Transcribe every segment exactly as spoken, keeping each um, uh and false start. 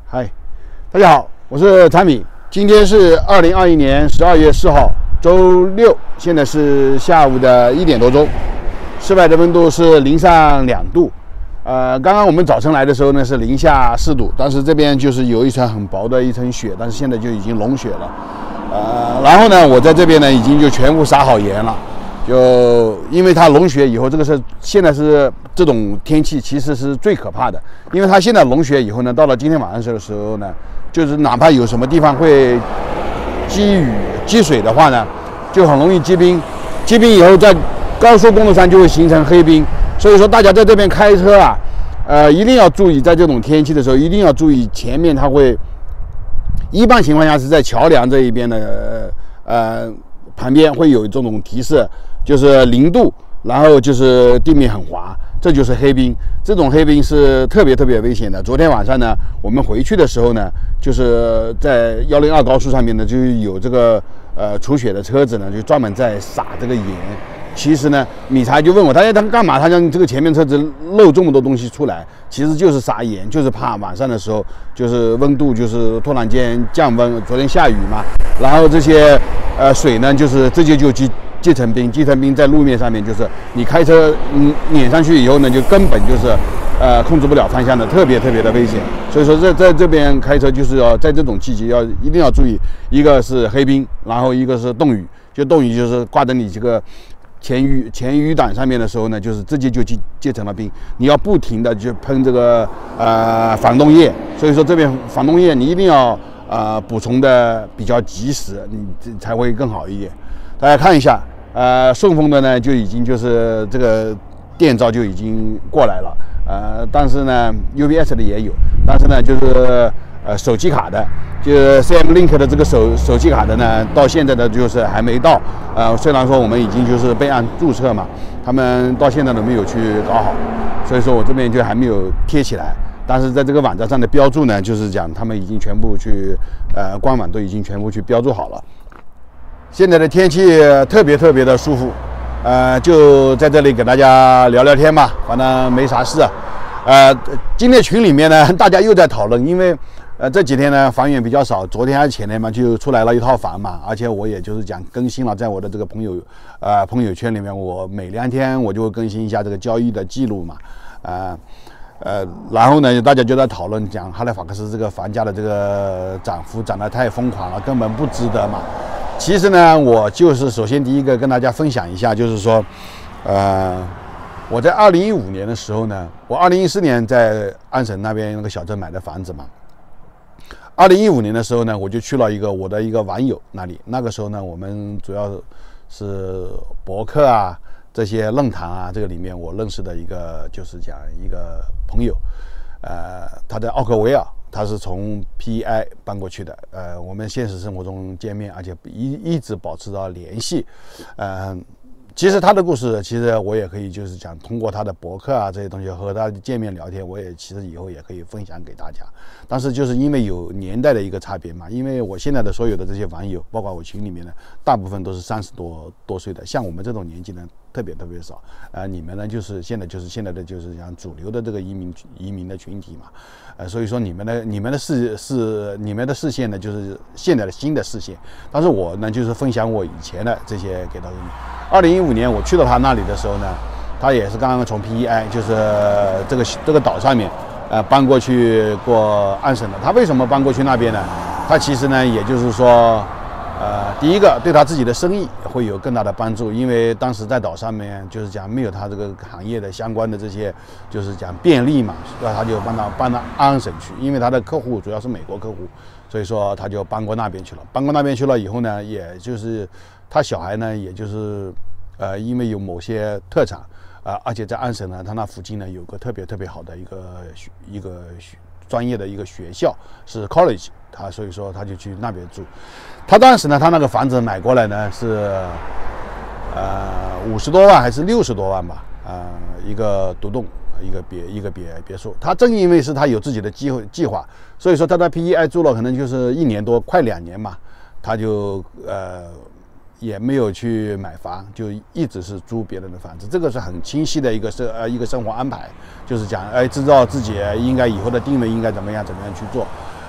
嗨，大家好，我是产品。今天是二零二一年十二月四号，周六，现在是下午的一点多钟，室外的温度是零上两度。呃，刚刚我们早晨来的时候呢是零下四度，但是这边就是有一层很薄的一层雪，但是现在就已经融雪了。呃，然后呢，我在这边呢已经就全部撒好盐了。就因为它融雪以后，这个是现在是这种天气，其实是最可怕的。因为它现在融雪以后呢，到了今天晚上的时候呢，就是哪怕有什么地方会积雨积水的话呢，就很容易结冰。结冰以后，在高速公路上就会形成黑冰。所以说，大家在这边开车啊，呃，一定要注意，在这种天气的时候，一定要注意前面它会，一般情况下是在桥梁这一边的呃旁边会有这种提示。就是零度，然后就是地面很滑，这就是黑冰。这种黑冰是特别特别危险的。昨天晚上呢，我们回去的时候呢，就是在幺零二高速上面呢，就有这个呃除雪的车子呢，就专门在撒这个盐。其实呢，米才就问我，他说他干嘛？他让这个前面车子漏这么多东西出来，其实就是撒盐，就是怕晚上的时候就是温度就是突然间降温。昨天下雨嘛，然后这些呃水呢，就是直接就积积成冰，积成冰在路面上面，就是你开车嗯碾上去以后呢，就根本就是呃控制不了方向的，特别特别的危险。所以说在在这边开车就是要在这种季节要一定要注意，一个是黑冰，然后一个是冻雨。就冻雨就是挂在你这个前雨前雨挡上面的时候呢，就是直接就结结成了冰，你要不停的去喷这个呃防冻液。所以说这边防冻液你一定要呃补充的比较及时，你才会更好一点。大家看一下，呃，顺丰的呢就已经就是这个电召就已经过来了，呃，但是呢 U P S 的也有，但是呢就是呃手机卡的，就是 C M Link 的这个手手机卡的呢，到现在的就是还没到，呃，虽然说我们已经就是备案注册嘛，他们到现在都没有去搞好，所以说我这边就还没有贴起来。但是在这个网站上的标注呢，就是讲他们已经全部去，呃，官网都已经全部去标注好了。现在的天气特别特别的舒服，呃，就在这里给大家聊聊天吧，反正没啥事。呃，今天群里面呢，大家又在讨论，因为呃这几天呢房源比较少，昨天还是前天嘛，就出来了一套房嘛，而且我也就是讲更新了，在我的这个朋友呃朋友圈里面，我每两天我就会更新一下这个交易的记录嘛，呃。呃，然后呢，大家就在讨论讲哈莱法克斯这个房价的这个涨幅涨得太疯狂了，根本不值得嘛。其实呢，我就是首先第一个跟大家分享一下，就是说，呃，我在二零一五年的时候呢，我二零一四年在安省那边那个小镇买的房子嘛。二零一五年的时候呢，我就去了一个我的一个网友那里，那个时候呢，我们主要是博客啊。这些论坛啊，这个里面我认识的一个就是讲一个朋友，呃，他在奥克维尔，他是从 P E I 搬过去的，呃，我们现实生活中见面，而且一一直保持着联系，呃，其实他的故事，其实我也可以就是讲通过他的博客啊这些东西和他见面聊天，我也其实以后也可以分享给大家。但是就是因为有年代的一个差别嘛，因为我现在的所有的这些网友，包括我群里面的，大部分都是三十多多岁的，像我们这种年纪呢。特别特别少，呃，你们呢就是现在就是现在的就是讲主流的这个移民移民的群体嘛，呃，所以说你们的你们的视是你们的视线呢就是现在的新的视线，但是我呢就是分享我以前的这些给到你。二零一五年我去到他那里的时候呢，他也是刚刚从 P E I 就是这个这个岛上面呃搬过去过安省的。他为什么搬过去那边呢？他其实呢也就是说。呃，第一个对他自己的生意会有更大的帮助，因为当时在岛上面就是讲没有他这个行业的相关的这些，就是讲便利嘛，那他就搬到搬到安省去，因为他的客户主要是美国客户，所以说他就搬过那边去了。搬过那边去了以后呢，也就是他小孩呢，也就是呃，因为有某些特长啊、呃，而且在安省呢，他那附近呢有个特别特别好的一个一个专业的一个学校是 college。他所以说他就去那边住，他当时呢，他那个房子买过来呢是，呃五十多万还是六十多万吧，呃一个独栋一个别一个别别墅。他正因为是他有自己的计计划，所以说他在 P E I 住了可能就是一年多，快两年嘛，他就呃也没有去买房，就一直是租别人的房子。这个是很清晰的一个生呃一个生活安排，就是讲哎知道自己应该以后的定位应该怎么样怎么样去做。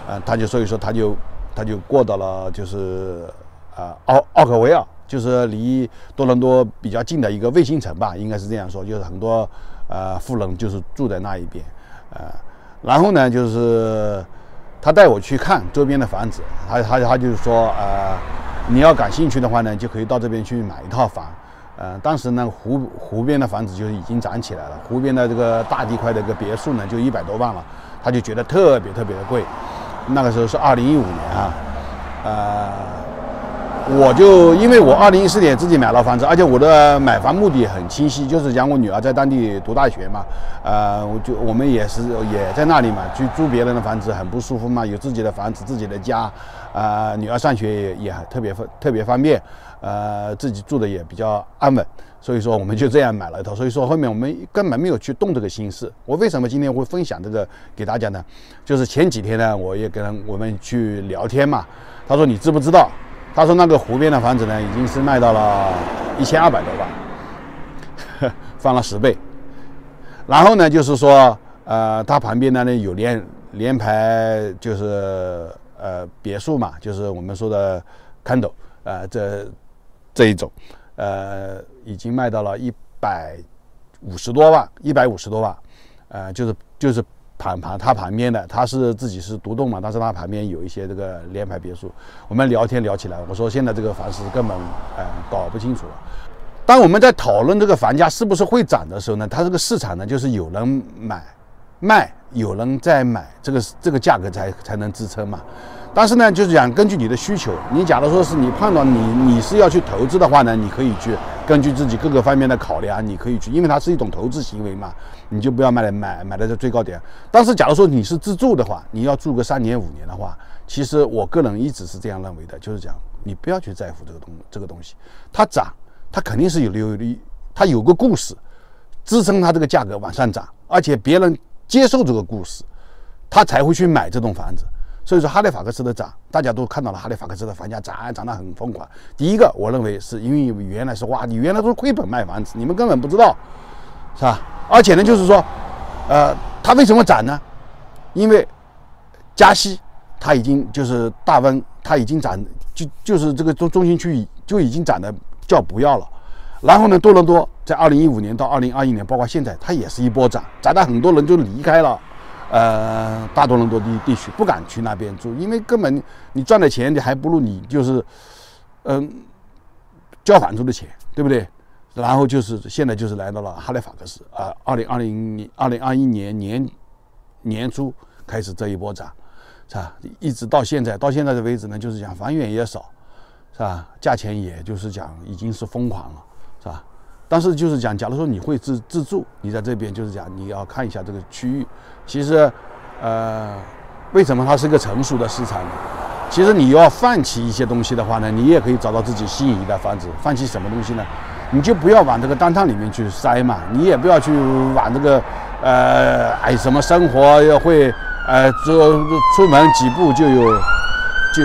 呃，他就所以说他就他就过到了就是啊奥奥克维尔，就是离多伦多比较近的一个卫星城吧，应该是这样说，就是很多呃富人就是住在那一边，呃，然后呢就是他带我去看周边的房子，他他他就是说呃你要感兴趣的话呢，就可以到这边去买一套房。呃，当时呢，湖湖边的房子就已经涨起来了，湖边的这个大地块的一个别墅呢，就一百多万了，他就觉得特别特别的贵。那个时候是二零一五年啊，呃，我就因为我二零一四年自己买了房子，而且我的买房目的很清晰，就是讲我女儿在当地读大学嘛，呃，我就我们也是也在那里嘛，去租别人的房子很不舒服嘛，有自己的房子自己的家，呃，女儿上学也也特别特别方便。呃，自己住的也比较安稳，所以说我们就这样买了一套。所以说后面我们根本没有去动这个心思。我为什么今天会分享这个给大家呢？就是前几天呢，我也跟我们去聊天嘛。他说你知不知道？他说那个湖边的房子呢，已经是卖到了一千二百多万，翻了十倍。然后呢，就是说，呃，它旁边呢有联联排，就是呃别墅嘛，就是我们说的 condo， 呃这。这一种，呃，已经卖到了一百五十多万，一百五十多万，呃，就是就是旁旁它旁边的，它是自己是独栋嘛，但是它旁边有一些这个联排别墅。我们聊天聊起来，我说现在这个房市根本呃搞不清楚了。当我们在讨论这个房价是不是会涨的时候呢，它这个市场呢就是有人买卖，有人在买，这个这个价格才才能支撑嘛。但是呢，就是讲根据你的需求，你假如说是你判断你你是要去投资的话呢，你可以去根据自己各个方面的考量，你可以去，因为它是一种投资行为嘛，你就不要买来买买在这最高点。但是假如说你是自住的话，你要住个三年五年的话，其实我个人一直是这样认为的，就是讲你不要去在乎这个东这个东西，它涨，它肯定是有有它有个故事支撑它这个价格往上涨，而且别人接受这个故事，他才会去买这栋房子。所以说哈利法克斯的涨，大家都看到了哈利法克斯的房价涨涨得很疯狂。第一个，我认为是因为原来是哇，你原来都是亏本卖房子，你们根本不知道，是吧？而且呢，就是说，呃，它为什么涨呢？因为加息，它已经就是大温，它已经涨，就就是这个中中心区域就已经涨得叫不要了。然后呢，多伦多在二零一五年到二零二一年，包括现在，它也是一波涨，涨到很多人就离开了。呃，大多伦多地地区不敢去那边住，因为根本你赚的钱，你还不如你就是，嗯、呃，交房租的钱，对不对？然后就是现在就是来到了哈利法克斯啊，二零二零年、二零二一年年年初开始这一波涨，是吧？一直到现在，到现在的为止呢，就是讲房源也少，是吧？价钱也就是讲已经是疯狂了，是吧？但是就是讲，假如说你会自自住，你在这边就是讲你要看一下这个区域。其实，呃，为什么它是一个成熟的市场呢？其实你要放弃一些东西的话呢，你也可以找到自己心仪的房子。放弃什么东西呢？你就不要往这个单趟里面去塞嘛，你也不要去往这个呃哎什么生活要会呃出出门几步就有就。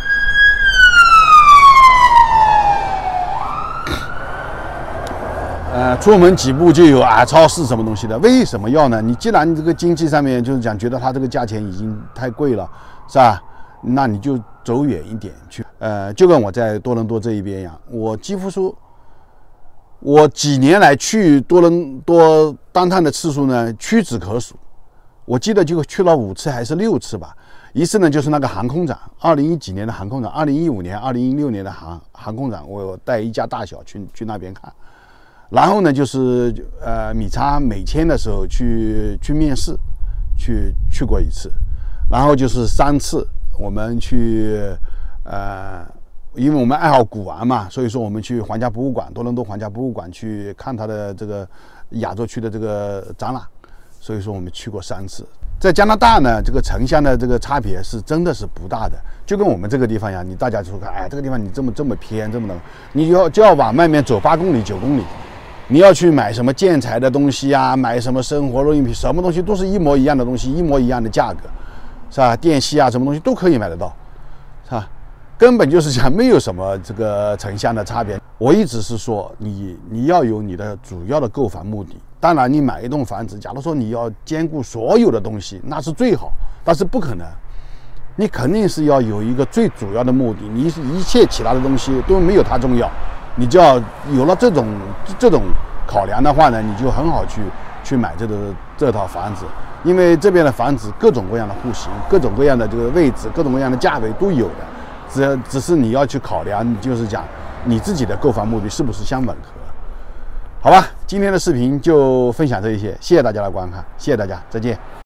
呃，出门几步就有啊超市什么东西的，为什么要呢？你既然这个经济上面就是讲觉得它这个价钱已经太贵了，是吧？那你就走远一点去。呃，就跟我在多伦多这一边一样，我几乎说，我几年来去多伦多单趟的次数呢屈指可数。我记得就去了五次还是六次吧。一次呢就是那个航空展，二零一几年的航空展，二零一五年、二零一六年的航航空展，我带一家大小去去那边看。然后呢，就是呃，米查美签的时候去去面试，去去过一次，然后就是三次我们去呃，因为我们爱好古玩嘛，所以说我们去皇家博物馆，多伦多皇家博物馆去看它的这个亚洲区的这个展览，所以说我们去过三次。在加拿大呢，这个城乡的这个差别是真的是不大的，就跟我们这个地方一样，你大家就看，哎，这个地方你这么这么偏，这么冷，你就要就要往外面走八公里、九公里。你要去买什么建材的东西啊，买什么生活用品，什么东西都是一模一样的东西，一模一样的价格，是吧？电器啊，什么东西都可以买得到，是吧？根本就是讲没有什么这个城乡的差别。我一直是说，你你要有你的主要的购房目的。当然，你买一栋房子，假如说你要兼顾所有的东西，那是最好，但是不可能。 你肯定是要有一个最主要的目的，你一切其他的东西都没有它重要。你就要有了这种这种考量的话呢，你就很好去去买这个这套房子，因为这边的房子各种各样的户型、各种各样的这个位置、各种各样的价位都有的，只只是你要去考量，就是讲你自己的购房目的是不是相吻合。好吧，今天的视频就分享这一些，谢谢大家的观看，谢谢大家，再见。